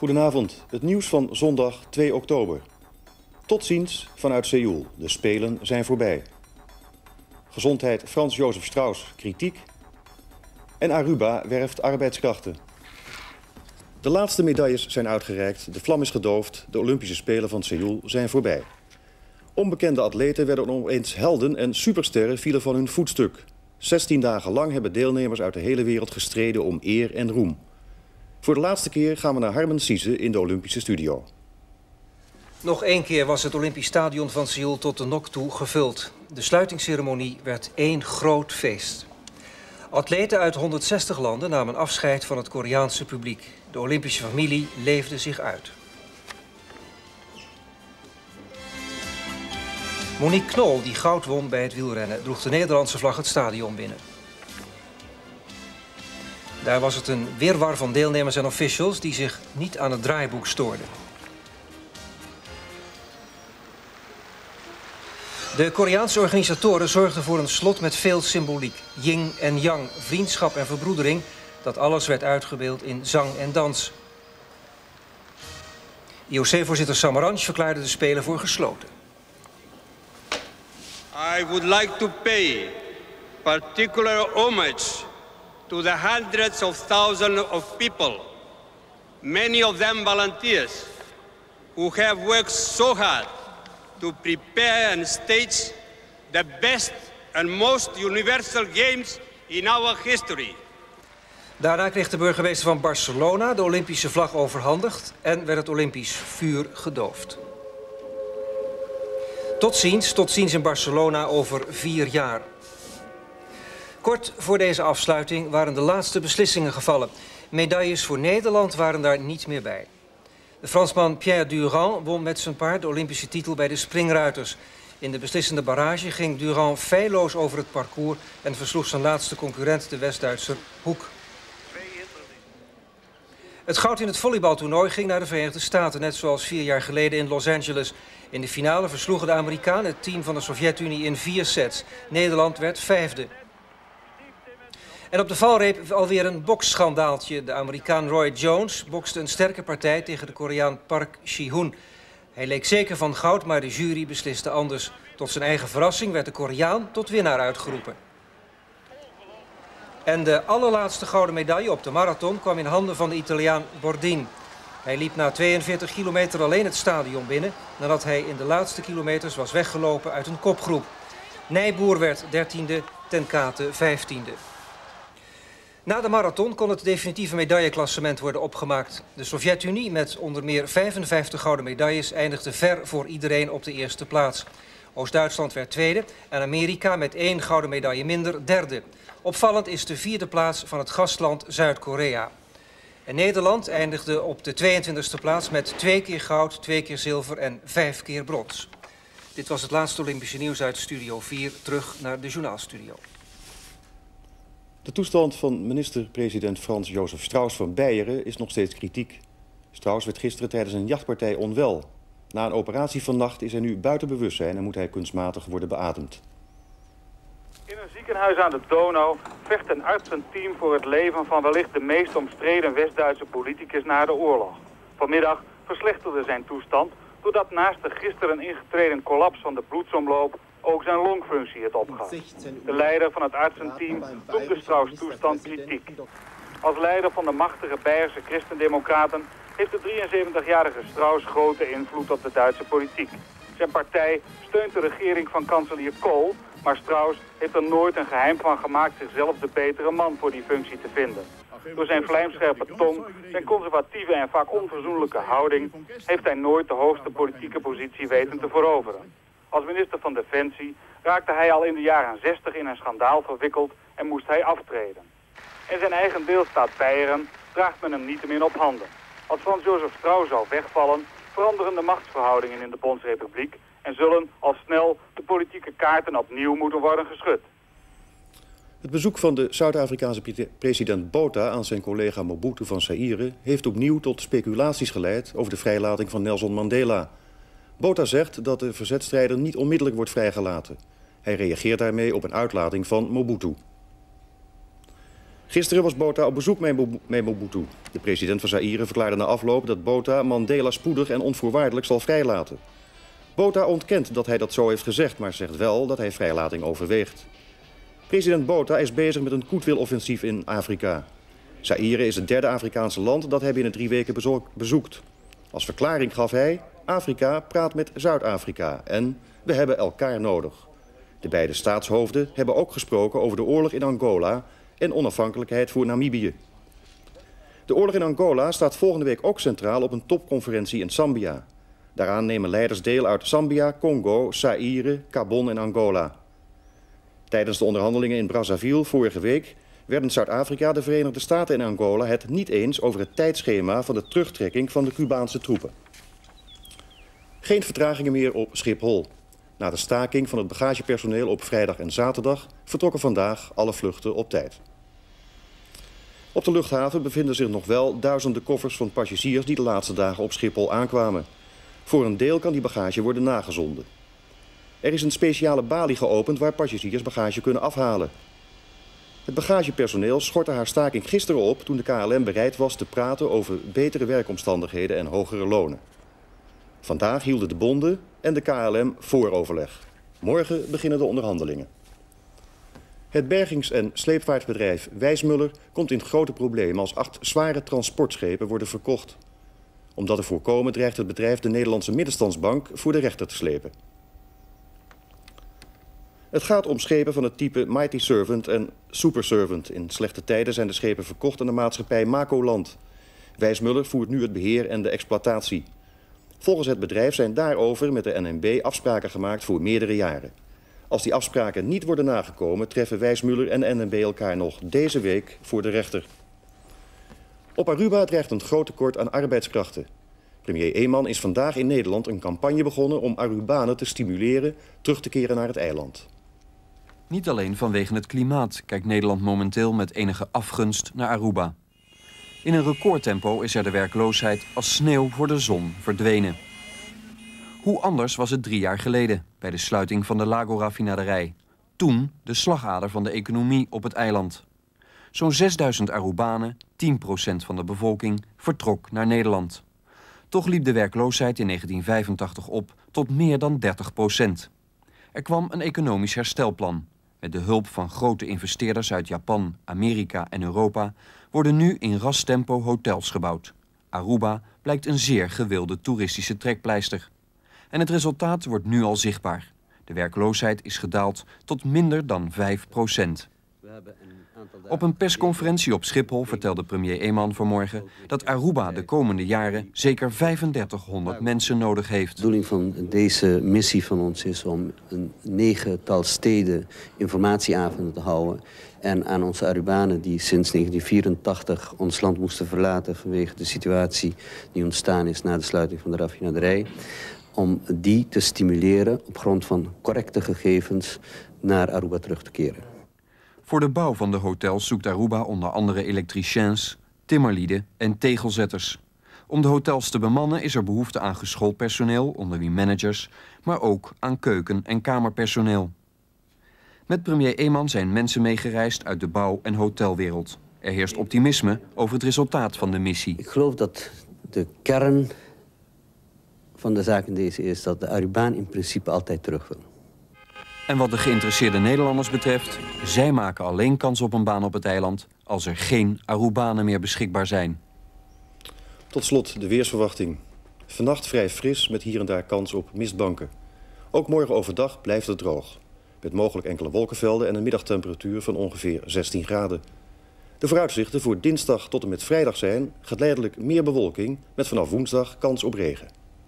Goedenavond, het nieuws van zondag 2 oktober. Tot ziens vanuit Seoul, de Spelen zijn voorbij. Gezondheid Frans Josef Strauss, kritiek. En Aruba werft arbeidskrachten. De laatste medailles zijn uitgereikt, de vlam is gedoofd, de Olympische Spelen van Seoul zijn voorbij. Onbekende atleten werden opeens helden en supersterren vielen van hun voetstuk. 16 dagen lang hebben deelnemers uit de hele wereld gestreden om eer en roem. Voor de laatste keer gaan we naar Harmen Sise in de Olympische Studio. Nog één keer was het Olympisch Stadion van Seoul tot de nok toe gevuld. De sluitingsceremonie werd één groot feest. Atleten uit 160 landen namen afscheid van het Koreaanse publiek. De Olympische familie leefde zich uit. Monique Knol, die goud won bij het wielrennen, droeg de Nederlandse vlag het stadion binnen. Daar was het een wirwar van deelnemers en officials die zich niet aan het draaiboek stoorden. De Koreaanse organisatoren zorgden voor een slot met veel symboliek. Yin en yang, vriendschap en verbroedering, dat alles werd uitgebeeld in zang en dans. IOC-voorzitter Samaranch verklaarde de Spelen voor gesloten. I would like to pay particular homage to the hundreds of thousands of people, many of them volunteers, who have worked so hard to prepare and stage the best and most universal games in our history. Daarna kreeg de burgemeester van Barcelona de Olympische vlag overhandigd en werd het Olympisch vuur gedoofd. Tot ziens in Barcelona over 4 jaar. Kort voor deze afsluiting waren de laatste beslissingen gevallen. Medailles voor Nederland waren daar niet meer bij. De Fransman Pierre Durand won met zijn paard de Olympische titel bij de springruiters. In de beslissende barrage ging Durand feilloos over het parcours en versloeg zijn laatste concurrent, de West-Duitser Hoek. Het goud in het volleybaltoernooi ging naar de Verenigde Staten, net zoals 4 jaar geleden in Los Angeles. In de finale versloegen de Amerikanen het team van de Sovjet-Unie in 4 sets. Nederland werd 5e. En op de valreep alweer een boksschandaaltje. De Amerikaan Roy Jones bokste een sterke partij tegen de Koreaan Park Ji-hoon. Hij leek zeker van goud, maar de jury besliste anders. Tot zijn eigen verrassing werd de Koreaan tot winnaar uitgeroepen. En de allerlaatste gouden medaille op de marathon kwam in handen van de Italiaan Bordin. Hij liep na 42 kilometer alleen het stadion binnen, nadat hij in de laatste kilometers was weggelopen uit een kopgroep. Nijboer werd 13e, Ten Kate 15e. Na de marathon kon het definitieve medailleklassement worden opgemaakt. De Sovjet-Unie, met onder meer 55 gouden medailles, eindigde ver voor iedereen op de eerste plaats. Oost-Duitsland werd tweede en Amerika met 1 gouden medaille minder derde. Opvallend is de 4e plaats van het gastland Zuid-Korea. En Nederland eindigde op de 22e plaats met 2 keer goud, 2 keer zilver en 5 keer brons. Dit was het laatste Olympische nieuws uit Studio 4. Terug naar de journaalstudio. De toestand van minister-president Frans Josef Strauss van Beieren is nog steeds kritiek. Strauss werd gisteren tijdens een jachtpartij onwel. Na een operatie vannacht is hij nu buiten bewustzijn en moet hij kunstmatig worden beademd. In een ziekenhuis aan de Donau vecht een artsenteam voor het leven van wellicht de meest omstreden West-Duitse politicus na de oorlog. Vanmiddag verslechterde zijn toestand doordat naast de gisteren ingetreden collaps van de bloedsomloop ook zijn longfunctie het opgaf. De leider van het artsenteam noemde Strauss' toestand kritiek. Als leider van de machtige Beierse christendemocraten heeft de 73-jarige Strauss grote invloed op de Duitse politiek. Zijn partij steunt de regering van kanselier Kohl, maar Strauss heeft er nooit een geheim van gemaakt zichzelf de betere man voor die functie te vinden. Door zijn vlijmscherpe tong, zijn conservatieve en vaak onverzoenlijke houding, heeft hij nooit de hoogste politieke positie weten te veroveren. Als minister van Defensie raakte hij al in de jaren 60 in een schandaal verwikkeld en moest hij aftreden. In zijn eigen deelstaat Beieren draagt men hem niettemin op handen. Als Frans Josef Strauss zou wegvallen, veranderen de machtsverhoudingen in de Bondsrepubliek en zullen al snel de politieke kaarten opnieuw moeten worden geschud. Het bezoek van de Zuid-Afrikaanse president Botha aan zijn collega Mobutu van Zaïre heeft opnieuw tot speculaties geleid over de vrijlating van Nelson Mandela. Botha zegt dat de verzetstrijder niet onmiddellijk wordt vrijgelaten. Hij reageert daarmee op een uitlating van Mobutu. Gisteren was Botha op bezoek bij Mobutu. De president van Zaïre verklaarde na afloop dat Botha Mandela spoedig en onvoorwaardelijk zal vrijlaten. Botha ontkent dat hij dat zo heeft gezegd, maar zegt wel dat hij vrijlating overweegt. President Botha is bezig met een goedwiloffensief in Afrika. Zaïre is het derde Afrikaanse land dat hij binnen 3 weken bezoekt. Als verklaring gaf hij: Afrika praat met Zuid-Afrika en we hebben elkaar nodig. De beide staatshoofden hebben ook gesproken over de oorlog in Angola en onafhankelijkheid voor Namibië. De oorlog in Angola staat volgende week ook centraal op een topconferentie in Zambia. Daaraan nemen leiders deel uit Zambia, Congo, Zaïre, Gabon en Angola. Tijdens de onderhandelingen in Brazzaville vorige week werden Zuid-Afrika, de Verenigde Staten en Angola het niet eens over het tijdschema van de terugtrekking van de Cubaanse troepen. Geen vertragingen meer op Schiphol. Na de staking van het bagagepersoneel op vrijdag en zaterdag vertrokken vandaag alle vluchten op tijd. Op de luchthaven bevinden zich nog wel duizenden koffers van passagiers die de laatste dagen op Schiphol aankwamen. Voor een deel kan die bagage worden nagezonden. Er is een speciale balie geopend waar passagiers bagage kunnen afhalen. Het bagagepersoneel schortte haar staking gisteren op toen de KLM bereid was te praten over betere werkomstandigheden en hogere lonen. Vandaag hielden de bonden en de KLM vooroverleg. Morgen beginnen de onderhandelingen. Het bergings- en sleepvaartbedrijf Wijsmuller komt in grote problemen als 8 zware transportschepen worden verkocht. Om dat te voorkomen dreigt het bedrijf de Nederlandse Middenstandsbank voor de rechter te slepen. Het gaat om schepen van het type Mighty Servant en Super Servant. In slechte tijden zijn de schepen verkocht aan de maatschappij Macoland. Wijsmuller voert nu het beheer en de exploitatie. Volgens het bedrijf zijn daarover met de NMB afspraken gemaakt voor meerdere jaren. Als die afspraken niet worden nagekomen, treffen Wijsmuller en NMB elkaar nog deze week voor de rechter. Op Aruba dreigt een groot tekort aan arbeidskrachten. Premier Eeman is vandaag in Nederland een campagne begonnen om Arubanen te stimuleren terug te keren naar het eiland. Niet alleen vanwege het klimaat kijkt Nederland momenteel met enige afgunst naar Aruba. In een recordtempo is er de werkloosheid als sneeuw voor de zon verdwenen. Hoe anders was het 3 jaar geleden bij de sluiting van de Lago-raffinaderij. Toen de slagader van de economie op het eiland. Zo'n 6000 Arubanen, 10% van de bevolking, vertrok naar Nederland. Toch liep de werkloosheid in 1985 op tot meer dan 30%. Er kwam een economisch herstelplan. Met de hulp van grote investeerders uit Japan, Amerika en Europa worden nu in ras tempo hotels gebouwd. Aruba blijkt een zeer gewilde toeristische trekpleister. En het resultaat wordt nu al zichtbaar. De werkloosheid is gedaald tot minder dan 5%. Op een persconferentie op Schiphol vertelde premier Eeman vanmorgen dat Aruba de komende jaren zeker 3500 mensen nodig heeft. De bedoeling van deze missie van ons is om een 9-tal steden informatieavonden te houden. En aan onze Arubanen die sinds 1984 ons land moesten verlaten vanwege de situatie die ontstaan is na de sluiting van de raffinaderij. Om die te stimuleren op grond van correcte gegevens naar Aruba terug te keren. Voor de bouw van de hotels zoekt Aruba onder andere elektriciens, timmerlieden en tegelzetters. Om de hotels te bemannen is er behoefte aan geschoold personeel, onder wie managers, maar ook aan keuken- en kamerpersoneel. Met premier Eeman zijn mensen meegereisd uit de bouw- en hotelwereld. Er heerst optimisme over het resultaat van de missie. Ik geloof dat de kern van de zaak in deze is dat de Arubaan in principe altijd terug wil. En wat de geïnteresseerde Nederlanders betreft, zij maken alleen kans op een baan op het eiland als er geen Arubanen meer beschikbaar zijn. Tot slot de weersverwachting. Vannacht vrij fris met hier en daar kans op mistbanken. Ook morgen overdag blijft het droog. Met mogelijk enkele wolkenvelden en een middagtemperatuur van ongeveer 16 graden. De vooruitzichten voor dinsdag tot en met vrijdag zijn geleidelijk meer bewolking met vanaf woensdag kans op regen.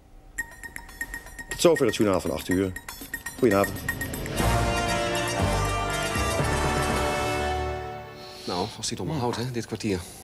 Tot zover het journaal van 8 uur. Goedenavond. Nou, als dit onderhoudt, hè, dit kwartier.